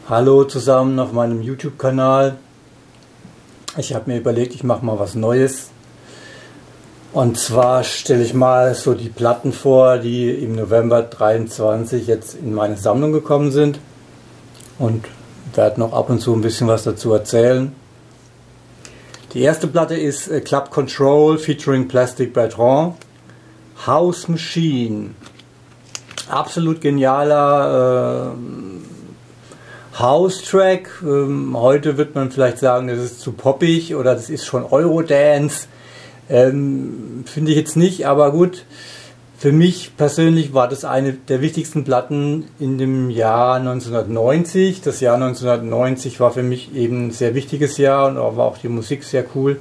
Hallo zusammen auf meinem YouTube-Kanal. Ich habe mir überlegt, ich mache mal was Neues. Und zwar stelle ich mal so die Platten vor, die im November 23 jetzt in meine Sammlung gekommen sind. Und werde noch ab und zu ein bisschen was dazu erzählen. Die erste Platte ist Club Control featuring Plastic Bertrand. House Machine. Absolut genialer House-Track. Heute wird man vielleicht sagen, das ist zu poppig oder das ist schon Eurodance. Finde ich jetzt nicht, aber gut. Für mich persönlich war das eine der wichtigsten Platten in dem Jahr 1990. Das Jahr 1990 war für mich eben ein sehr wichtiges Jahr und war auch die Musik sehr cool.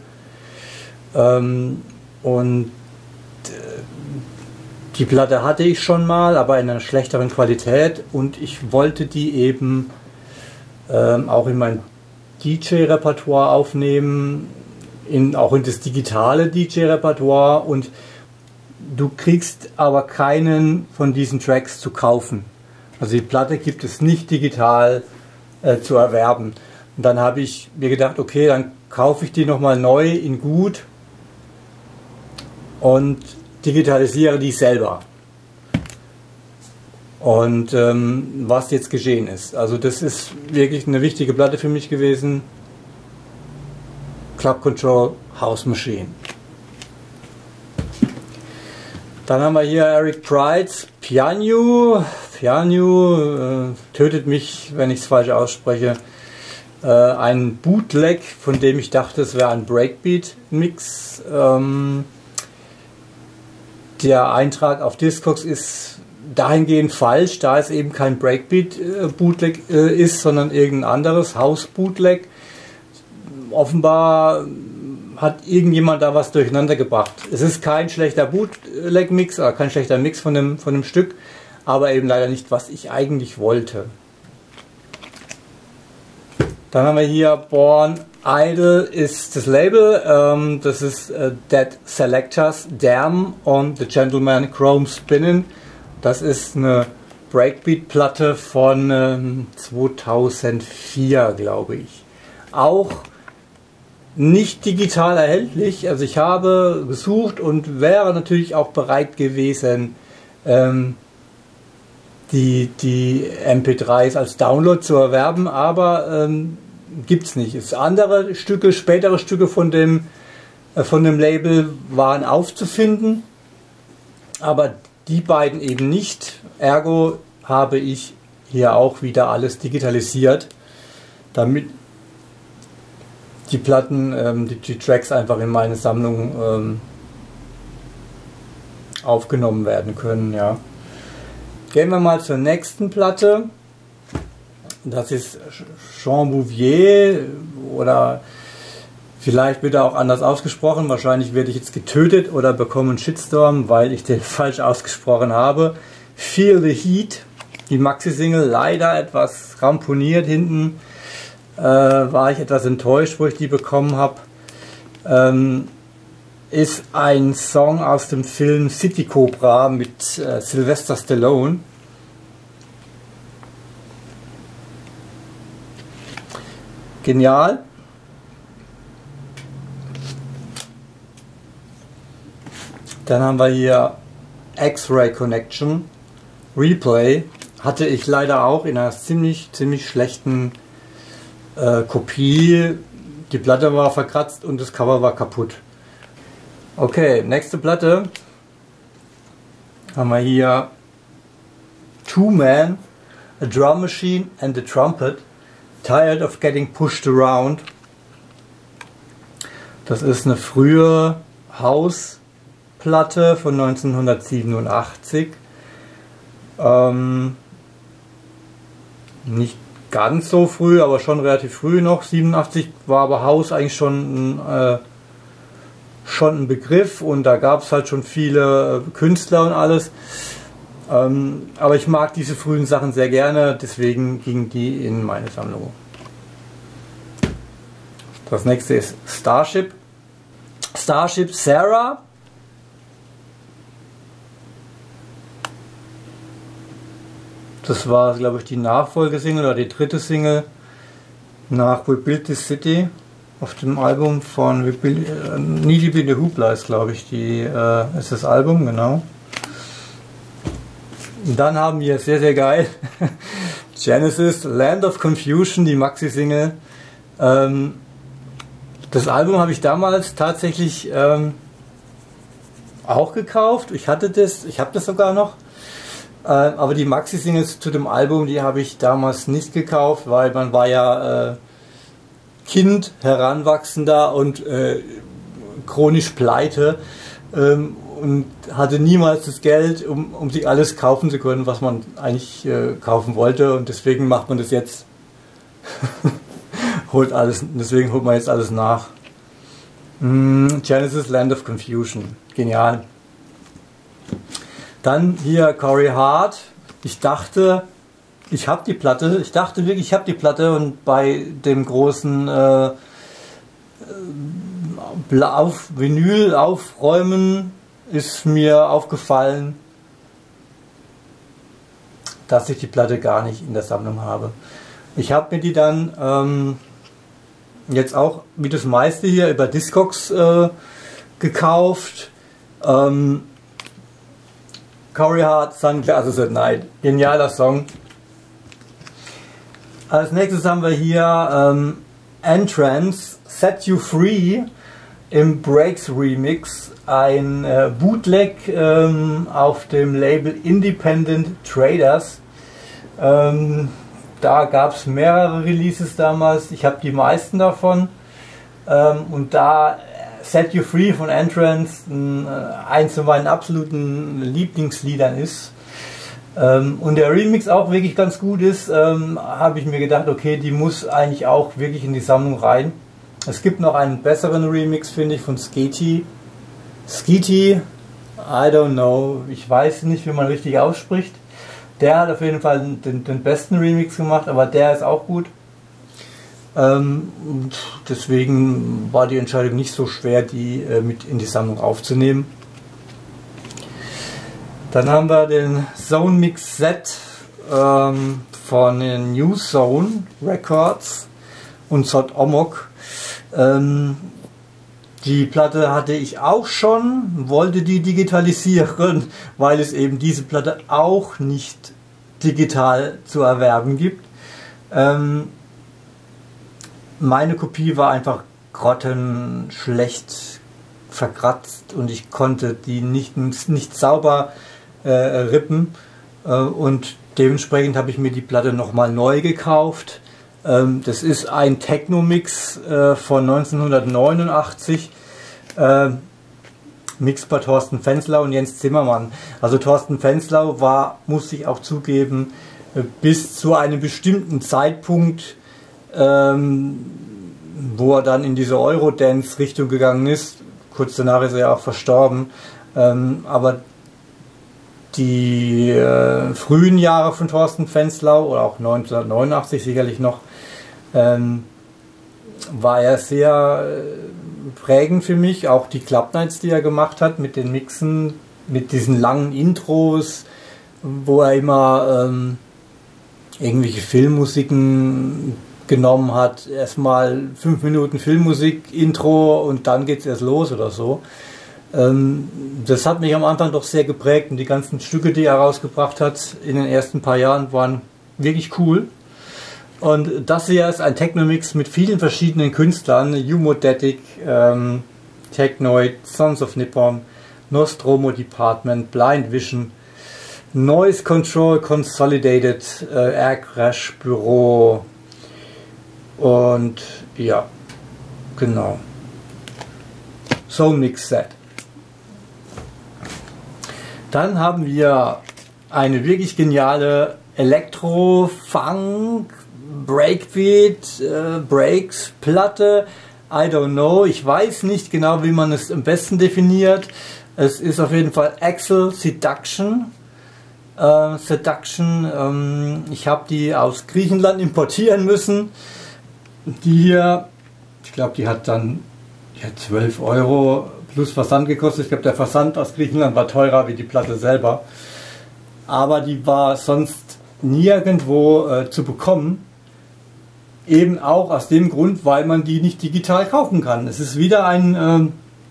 Die Platte hatte ich schon mal, aber in einer schlechteren Qualität und ich wollte die eben auch in mein DJ-Repertoire aufnehmen, auch in das digitale DJ-Repertoire, und du kriegst aber keinen von diesen Tracks zu kaufen. Also die Platte gibt es nicht digital zu erwerben. Und dann habe ich mir gedacht, okay, dann kaufe ich die nochmal neu in gut und digitalisiere die selber. Und was jetzt geschehen ist. Also das ist wirklich eine wichtige Platte für mich gewesen. Club Control, House Machine. Dann haben wir hier Eric Prydz, Piano. Piano tötet mich, wenn ich es falsch ausspreche. Ein Bootleg, von dem ich dachte, es wäre ein Breakbeat-Mix. Der Eintrag auf Discogs ist dahingehend falsch, da es eben kein Breakbeat-Bootleg ist, sondern irgendein anderes House-Bootleg. Offenbar hat irgendjemand da was durcheinander gebracht. Es ist kein schlechter Bootleg-Mix, oder kein schlechter Mix von dem Stück, aber eben leider nicht, was ich eigentlich wollte. Dann haben wir hier Born Idol ist das Label, das ist Dead Selectors, Damn on the Gentleman Chrome Spinning. Das ist eine Breakbeat-Platte von 2004, glaube ich. Auch nicht digital erhältlich, also ich habe gesucht und wäre natürlich auch bereit gewesen, die MP3s als Download zu erwerben, aber gibt es nicht. Andere Stücke, spätere Stücke von dem Label waren aufzufinden, aber die beiden eben nicht. Ergo habe ich hier auch wieder alles digitalisiert, damit die Platten, die Tracks einfach in meine Sammlung aufgenommen werden können. Ja. Gehen wir mal zur nächsten Platte. Das ist Jean Bouvier, oder vielleicht wird er auch anders ausgesprochen. Wahrscheinlich werde ich jetzt getötet oder bekomme einen Shitstorm, weil ich den falsch ausgesprochen habe. Feel the Heat, die Maxi-Single, leider etwas ramponiert hinten. War ich etwas enttäuscht, wo ich die bekommen habe. Ist ein Song aus dem Film City Cobra mit Sylvester Stallone. Genial. Dann haben wir hier X-Ray Connection Replay. Hatte ich leider auch in einer ziemlich schlechten Kopie. Die Platte war verkratzt und das Cover war kaputt. Okay, nächste Platte haben wir hier Two Man, a Drum Machine and a Trumpet, Tired of Getting Pushed Around. Das ist eine frühe House-Platte von 1987. Nicht ganz so früh, aber schon relativ früh noch. 87 war aber House eigentlich schon ein Begriff, und da gab es halt schon viele Künstler und alles. Aber ich mag diese frühen Sachen sehr gerne, deswegen gingen die in meine Sammlung. Das nächste ist Starship. Starship Sarah. Das war, glaube ich, die Nachfolgesingle oder die dritte Single nach We Built This City auf dem Album von Knee Deep in the Hoopla ist, glaube ich, ist das Album, genau. Und dann haben wir, sehr, sehr geil, Genesis, Land of Confusion, die Maxi-Single. Das Album habe ich damals tatsächlich auch gekauft. Ich habe das sogar noch. Aber die Maxi-Singles zu dem Album, die habe ich damals nicht gekauft, weil man war ja Kind, Heranwachsender und chronisch pleite und hatte niemals das Geld, um sich alles kaufen zu können, was man eigentlich kaufen wollte, und deswegen macht man das jetzt. Deswegen holt man jetzt alles nach. Genesis, Land of Confusion. Genial. Dann hier Corey Hart. Ich dachte, ich habe die Platte. Ich dachte wirklich, ich habe die Platte, und bei dem großen Vinyl aufräumen ist mir aufgefallen, dass ich die Platte gar nicht in der Sammlung habe. Ich habe mir die dann jetzt auch, wie das meiste hier, über Discogs gekauft. Corey Hart, Sunglasses at Night. Genialer Song. Als nächstes haben wir hier Entrance, Set You Free im Breaks Remix. Ein Bootleg auf dem Label Independent Traders. Da gab es mehrere Releases damals. Ich habe die meisten davon. Und da Set You Free von Entrance eins von meinen absoluten Lieblingsliedern ist, und der Remix auch wirklich ganz gut ist, habe ich mir gedacht, okay, die muss eigentlich auch wirklich in die Sammlung rein. Es gibt noch einen besseren Remix, finde ich, von Skeety. I don't know, ich weiß nicht, wie man richtig ausspricht. Der hat auf jeden Fall den besten Remix gemacht, aber der ist auch gut. Deswegen war die Entscheidung nicht so schwer, die mit in die Sammlung aufzunehmen. Dann haben wir den Zone Mix Set von den New Zone Records und Sod Omok. Die Platte hatte ich auch schon, wollte die digitalisieren, weil es eben diese Platte auch nicht digital zu erwerben gibt. Meine Kopie war einfach grottenschlecht verkratzt und ich konnte die nicht sauber rippen, und dementsprechend habe ich mir die Platte nochmal neu gekauft. Das ist ein Techno-Mix von 1989, Mix bei Thorsten Fenslau und Jens Zimmermann. Also Thorsten Fenslau war, muss ich auch zugeben, bis zu einem bestimmten Zeitpunkt, wo er dann in diese Eurodance-Richtung gegangen ist. Kurz danach ist er ja auch verstorben. Aber die frühen Jahre von Thorsten Fenslau, oder auch 1989 sicherlich noch, war er sehr prägend für mich. Auch die Club Nights, die er gemacht hat, mit den Mixen, mit diesen langen Intros, wo er immer irgendwelche Filmmusiken genommen hat. Erstmal 5 Minuten Filmmusik, Intro, und dann geht es erst los oder so. Das hat mich am Anfang doch sehr geprägt, und die ganzen Stücke, die er rausgebracht hat in den ersten paar Jahren, waren wirklich cool. Und das hier ist ein Techno-Mix mit vielen verschiedenen Künstlern: Humodetic, Technoid, Sons of Nippon, Nostromo Department, Blind Vision, Noise Control Consolidated, Air Crash Büro, und ja, genau. Zone Mix Set. Dann haben wir eine wirklich geniale Elektro-Funk, Breakbeat, Breaks-Platte. I don't know, ich weiß nicht genau, wie man es am besten definiert. Es ist auf jeden Fall Axel Seduction. Ich habe die aus Griechenland importieren müssen. Die hier, ich glaube, die hat dann 12 Euro plus Versand gekostet. Ich glaube, der Versand aus Griechenland war teurer wie die Platte selber. Aber die war sonst nirgendwo zu bekommen. Eben auch aus dem Grund, weil man die nicht digital kaufen kann. Es ist wieder eine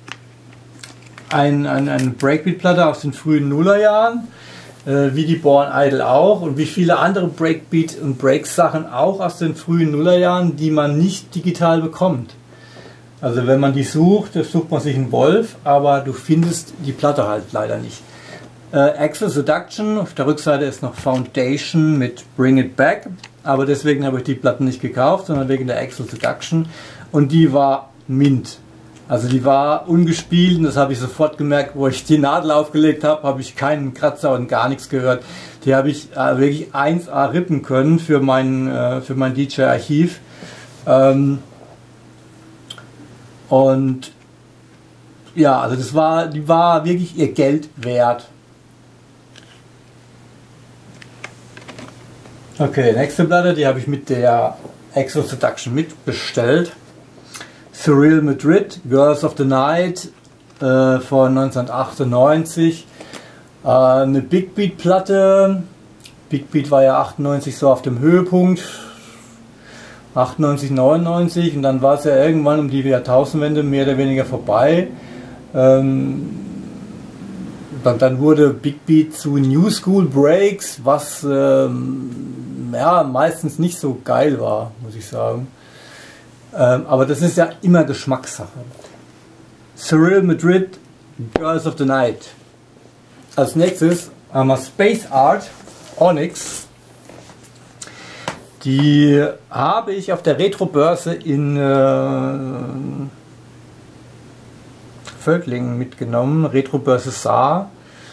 Breakbeat-Platte aus den frühen Nullerjahren, wie die Born Idol auch und wie viele andere Breakbeat- und Break-Sachen auch aus den frühen Nullerjahren, die man nicht digital bekommt. Also wenn man die sucht, sucht man sich einen Wolf, aber du findest die Platte halt leider nicht. Axel Seduction, auf der Rückseite ist noch Foundation mit Bring It Back, aber deswegen habe ich die Platten nicht gekauft, sondern wegen der Axel Seduction und die war mint. Also die war ungespielt und das habe ich sofort gemerkt, wo ich die Nadel aufgelegt habe, habe ich keinen Kratzer und gar nichts gehört. Die habe ich wirklich 1A rippen können für mein DJ-Archiv. Und ja, also die war wirklich ihr Geld wert. Okay, nächste Platte, die habe ich mit der Axel Seduction mitbestellt. Surreal Madrid, Girls of the Night von 1998. Eine Big Beat Platte. Big Beat war ja 98 so auf dem Höhepunkt. 98, 99 und dann war es ja irgendwann um die Jahrtausendwende mehr oder weniger vorbei. Dann wurde Big Beat zu New School Breaks, was ja, meistens nicht so geil war, muss ich sagen. Aber das ist ja immer Geschmackssache. Surreal Madrid, Girls of the Night. Als nächstes haben wir Space Art, Onyx. Die habe ich auf der Retro-Börse in Völklingen mitgenommen, Retro-Börse Saar,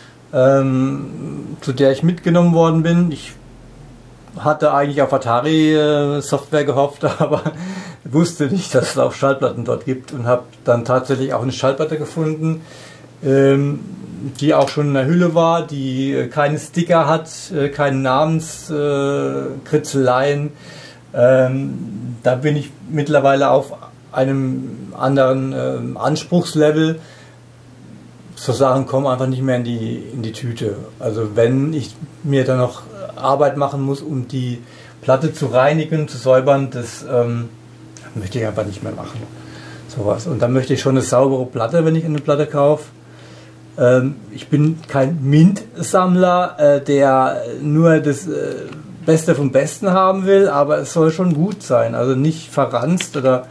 zu der ich mitgenommen worden bin. Ich hatte eigentlich auf Atari Software gehofft, aber wusste nicht, dass es auch Schallplatten dort gibt und habe dann tatsächlich auch eine Schallplatte gefunden, die auch schon in der Hülle war, die keine Sticker hat, keine Namenskritzeleien. Da bin ich mittlerweile auf einem anderen Anspruchslevel. So Sachen kommen einfach nicht mehr in die Tüte. Also wenn ich mir dann noch Arbeit machen muss, um die Platte zu reinigen, zu säubern, das möchte ich einfach nicht mehr machen. Sowas. Und dann möchte ich schon eine saubere Platte, wenn ich eine Platte kaufe. Ich bin kein Mint-Sammler, der nur das Beste vom Besten haben will, aber es soll schon gut sein. Also nicht verranzt oder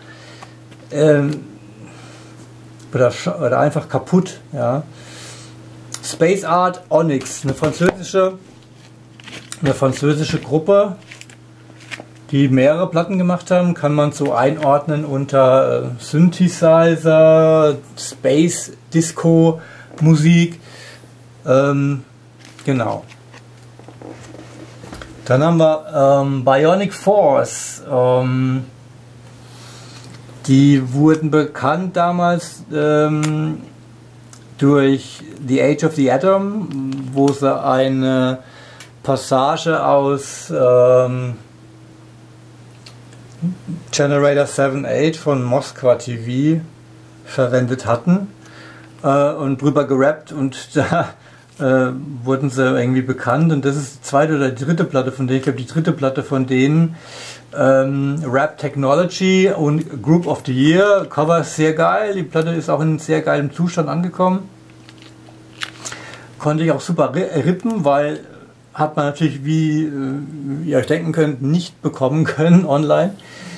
einfach kaputt. Ja. Space Art Onyx, eine französische Gruppe, die mehrere Platten gemacht haben, kann man so einordnen unter Synthesizer, Space Disco Musik. Genau. Dann haben wir Bionic Force. Die wurden bekannt damals durch The Age of the Atom, wo sie eine Passage aus Generator 7.8 von Moskwa TV verwendet hatten und drüber gerappt und da wurden sie irgendwie bekannt und das ist die zweite oder die dritte Platte von denen, ich glaube die dritte Platte von denen, Rap Technology und Group of the Year, Cover ist sehr geil, die Platte ist auch in sehr geilem Zustand angekommen, konnte ich auch super rippen, weil hat man natürlich, wie ihr euch denken könnt, nicht bekommen können online.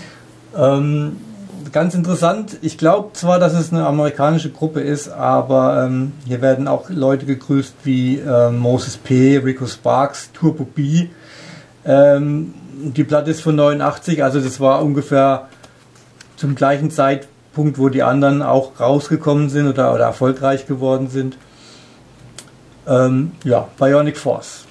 Ganz interessant, ich glaube zwar, dass es eine amerikanische Gruppe ist, aber hier werden auch Leute gegrüßt wie Moses P., Rico Sparks, Turbo B. Die Platte ist von 89, also das war ungefähr zum gleichen Zeitpunkt, wo die anderen auch rausgekommen sind oder erfolgreich geworden sind. Ja, Bionic Force.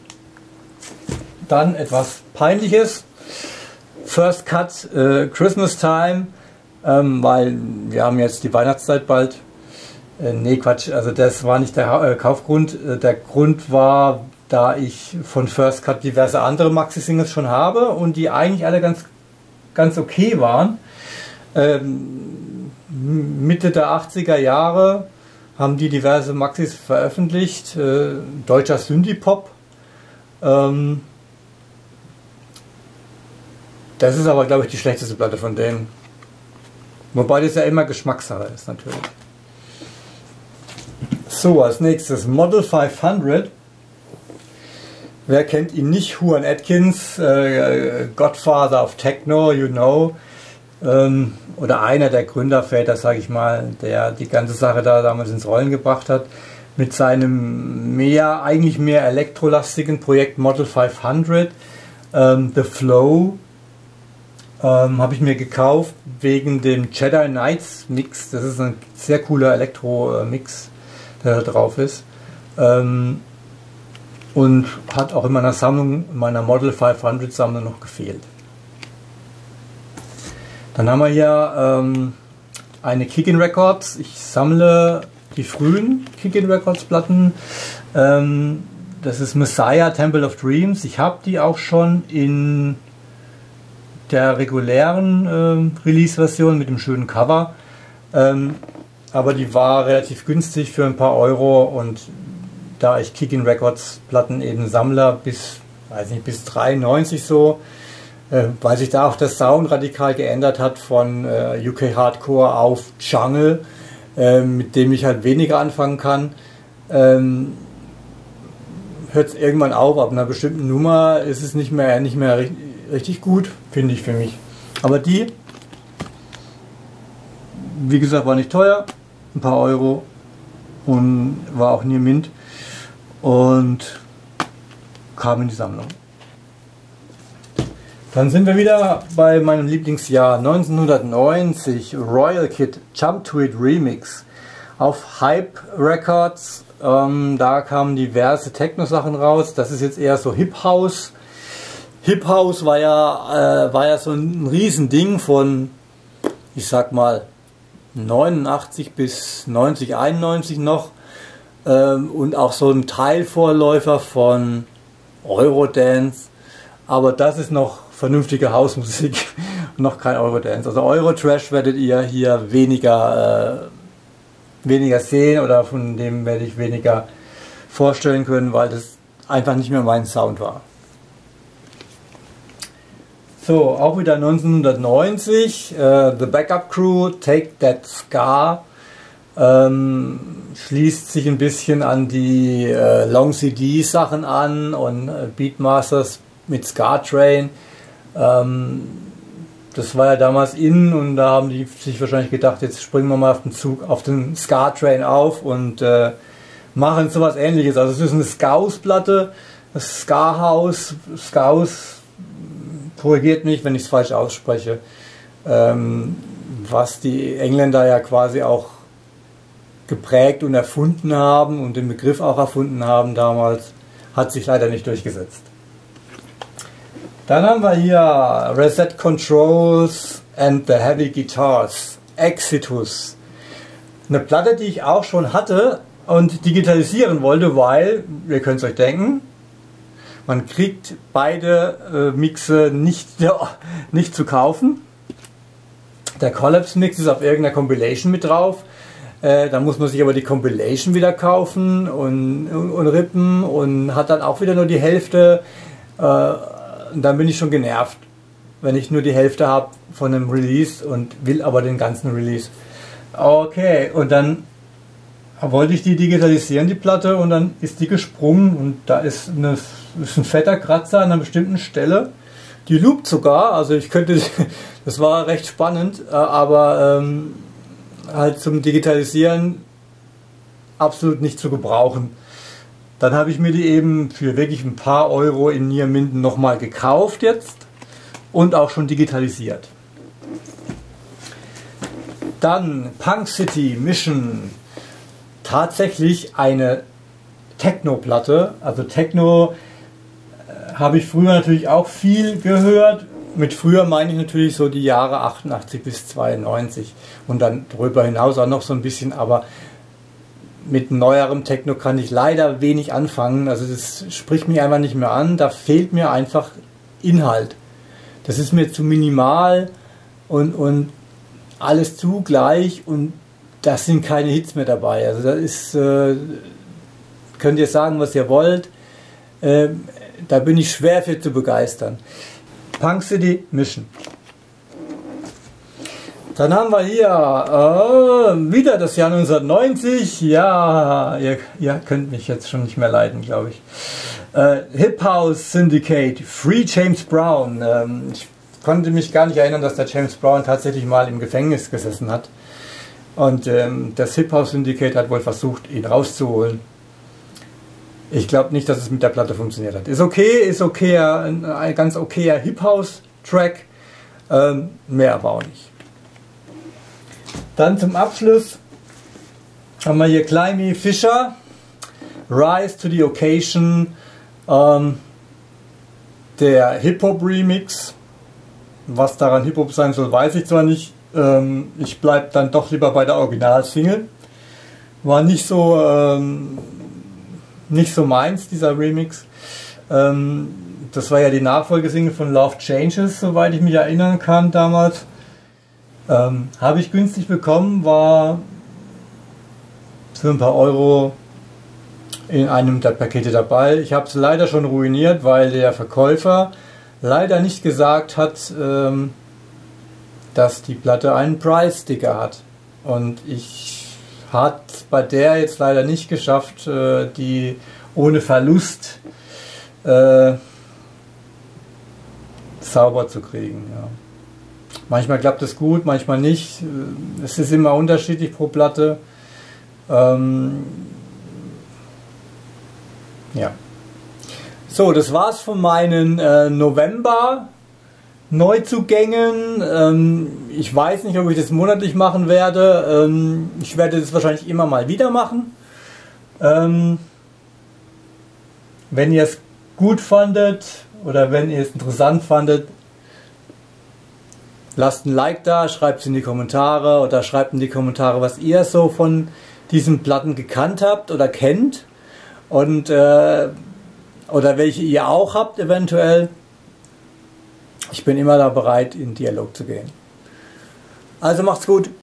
Dann etwas Peinliches. First Cut, Christmas Time, weil wir haben jetzt die Weihnachtszeit bald. Nee, Quatsch, also das war nicht der Kaufgrund. Der Grund war, da ich von First Cut diverse andere Maxi-Singles schon habe und die eigentlich alle ganz okay waren. Mitte der 80er Jahre haben die diverse Maxis veröffentlicht, deutscher Synthie-Pop. Das ist aber, glaube ich, die schlechteste Platte von denen. Wobei das ja immer Geschmackssache ist, natürlich. So, als nächstes Model 500. Wer kennt ihn nicht? Juan Atkins, Godfather of Techno, you know. Oder einer der Gründerväter, sage ich mal, der die ganze Sache da damals ins Rollen gebracht hat. Mit seinem eigentlich mehr elektrolastigen Projekt Model 500. The Flow habe ich mir gekauft wegen dem Jedi Knights Mix. Das ist ein sehr cooler Elektro-Mix, der da drauf ist. Und hat auch in meiner Sammlung, in meiner Model 500 Sammlung noch gefehlt. Dann haben wir hier eine Kick-In Records. Ich sammle die frühen Kick-In Records Platten. Das ist Messiah Temple of Dreams. Ich habe die auch schon in der regulären Release-Version mit dem schönen Cover. Aber die war relativ günstig für ein paar Euro, und da ich Kick-In Records Platten eben Sammler bis 93 so, weil sich da auch der Sound radikal geändert hat von UK Hardcore auf Jungle, mit dem ich halt weniger anfangen kann, hört es irgendwann auf. Ab einer bestimmten Nummer ist es nicht mehr richtig gut, finde ich für mich. Aber die, wie gesagt, war nicht teuer, ein paar Euro, und war auch nie Mint und kam in die Sammlung. Dann sind wir wieder bei meinem Lieblingsjahr 1990, Royal Kid Jump to It Remix auf Hype Records. Da kamen diverse Techno-Sachen raus. Das ist jetzt eher so Hip House. Hip House war ja so ein Riesending von, ich sag mal, 89 bis 90, 91 noch. Und auch so ein Teilvorläufer von Eurodance. Aber das ist noch vernünftige Hausmusik, noch kein Eurodance. Also Eurotrash werdet ihr hier weniger sehen, oder von dem werde ich weniger vorstellen können, weil das einfach nicht mehr mein Sound war. So, auch wieder 1990, The Backup Crew, Take That Scar, schließt sich ein bisschen an die Long CD Sachen an, und Beatmasters mit Scar Train. Das war ja damals in, und da haben die sich wahrscheinlich gedacht, jetzt springen wir mal auf den Zug, auf den Scar Train auf und machen sowas Ähnliches. Also es ist eine Scouse-Platte, das Ska-Haus, Scouse, korrigiert mich, wenn ich es falsch ausspreche, was die Engländer ja quasi auch geprägt und erfunden haben und den Begriff auch erfunden haben damals, hat sich leider nicht durchgesetzt. Dann haben wir hier Reset Controls and the Heavy Guitars, Exitus. Eine Platte, die ich auch schon hatte und digitalisieren wollte, weil, ihr könnt es euch denken, man kriegt beide Mixe nicht zu kaufen. Der Collapse Mix ist auf irgendeiner Compilation mit drauf. Da muss man sich aber die Compilation wieder kaufen und rippen, und hat dann auch wieder nur die Hälfte. Und dann bin ich schon genervt, wenn ich nur die Hälfte habe von einem Release und will aber den ganzen Release. Okay, und dann wollte ich die digitalisieren, die Platte, und dann ist die gesprungen, und da ist ein fetter Kratzer an einer bestimmten Stelle. Die loopt sogar, also ich könnte, das war recht spannend, aber halt zum Digitalisieren absolut nicht zu gebrauchen. Dann habe ich mir die eben für wirklich ein paar Euro in Nierminden nochmal gekauft jetzt und auch schon digitalisiert. Dann Punk City Mission, tatsächlich eine Techno-Platte. Also Techno habe ich früher natürlich auch viel gehört. Mit früher meine ich natürlich so die Jahre 88 bis 92 und dann darüber hinaus auch noch so ein bisschen, aber mit neuerem Techno kann ich leider wenig anfangen. Also das spricht mich einfach nicht mehr an. Da fehlt mir einfach Inhalt. Das ist mir zu minimal und alles zu gleich, und da sind keine Hits mehr dabei. Also da ist, könnt ihr sagen, was ihr wollt. Da bin ich schwer für zu begeistern. Punk City Mission. Dann haben wir hier wieder das Jahr 1990. Ja, ihr könnt mich jetzt schon nicht mehr leiden, glaube ich. Hip House Syndicate, Free James Brown. Ich konnte mich gar nicht erinnern, dass der James Brown tatsächlich mal im Gefängnis gesessen hat. Und das Hip House Syndicate hat wohl versucht, ihn rauszuholen. Ich glaube nicht, dass es mit der Platte funktioniert hat. Ist okay, ein ganz okayer Hip House Track. Mehr aber auch nicht. Dann zum Abschluss haben wir hier Climby Fisher, Rise to the Occasion, der Hip-Hop Remix. Was daran Hip-Hop sein soll, weiß ich zwar nicht. Ich bleibe dann doch lieber bei der Original-Single. War nicht so meins, dieser Remix. Das war ja die Nachfolgesingle von Love Changes, soweit ich mich erinnern kann damals. Habe ich günstig bekommen, war für ein paar Euro in einem der Pakete dabei. Ich habe es leider schon ruiniert, weil der Verkäufer leider nicht gesagt hat, dass die Platte einen Price-Sticker hat. Und ich hat bei der jetzt leider nicht geschafft, die ohne Verlust sauber zu kriegen. Ja. Manchmal klappt es gut, manchmal nicht. Es ist immer unterschiedlich pro Platte. Ja. So, das war's von meinen November Neuzugängen. Ich weiß nicht, ob ich das monatlich machen werde. Ich werde das wahrscheinlich immer mal wieder machen. Wenn ihr es gut fandet oder wenn ihr es interessant fandet, lasst ein Like da, schreibt es in die Kommentare oder schreibt in die Kommentare, was ihr so von diesen Platten gekannt habt oder kennt und oder welche ihr auch habt eventuell. Ich bin immer da bereit, in Dialog zu gehen. Also macht's gut.